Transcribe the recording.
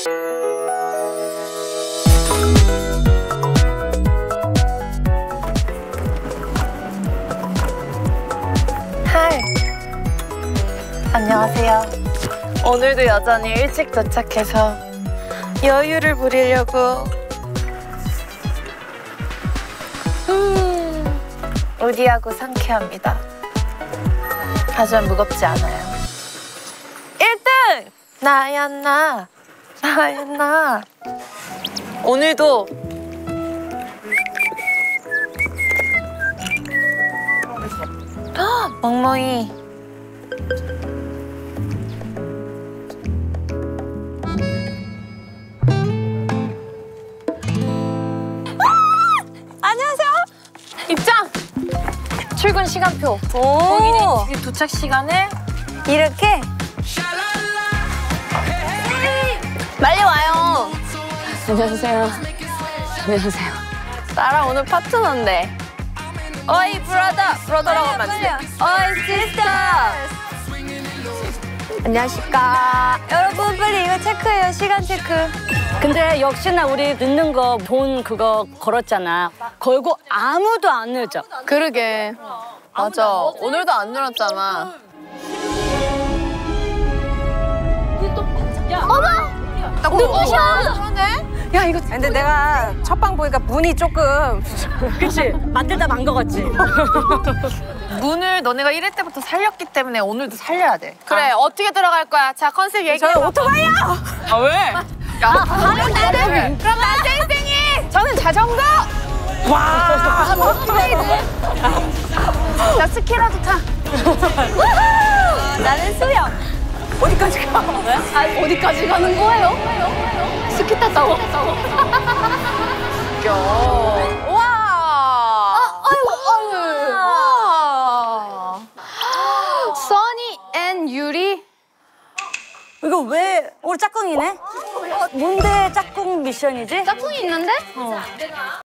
하이. 안녕하세요. 오늘도 여전히 일찍 도착해서 여유를 부리려고 우디하고 상쾌합니다. 하지만 무겁지 않아요. 1등! 나야 나, 나야 나. 오늘도 멍멍이 안녕하세요. 입장! 출근 시간표. 거기는 지금 도착 시간을 이렇게 빨리 와요. 안녕하세요. 안녕하세요. 나랑 오늘 파트너인데. 어이 브라더라고 하면 안 돼. 어이 시스터. 안녕하십니까. 여러분 빨리 이거 체크해요. 시간 체크. 근데 역시나 우리 늦는 거 돈 그거 걸었잖아. 걸고 아무도 안 늦어. 그러게. 맞아. 오늘도 안 늘었잖아. 어머! 눈부셔! 야 이거 근데 내가 첫방 보니까 문이 조금 그치? 만들다 만 거 같지? 문을 너네가 1회 때부터 살렸기 때문에 오늘도 살려야 돼. 그래 어떻게 들어갈 거야? 자 컨셉 얘기해. 저희 오토바이요! 아 왜? 야 나는 그럼 나 쌩쌩이. 저는 자전거. 와 오토바이네. 나 스키라도 타. 나는 수영. 어디까지 가? 아, 어디까지 가는 거예요? 스키 탔다고? 웃겨. 와. 아유. 와. 써니 앤 유리. 이거 왜 우리 짝꿍이네? 뭔데 짝꿍 미션이지? 짝꿍이 있는데?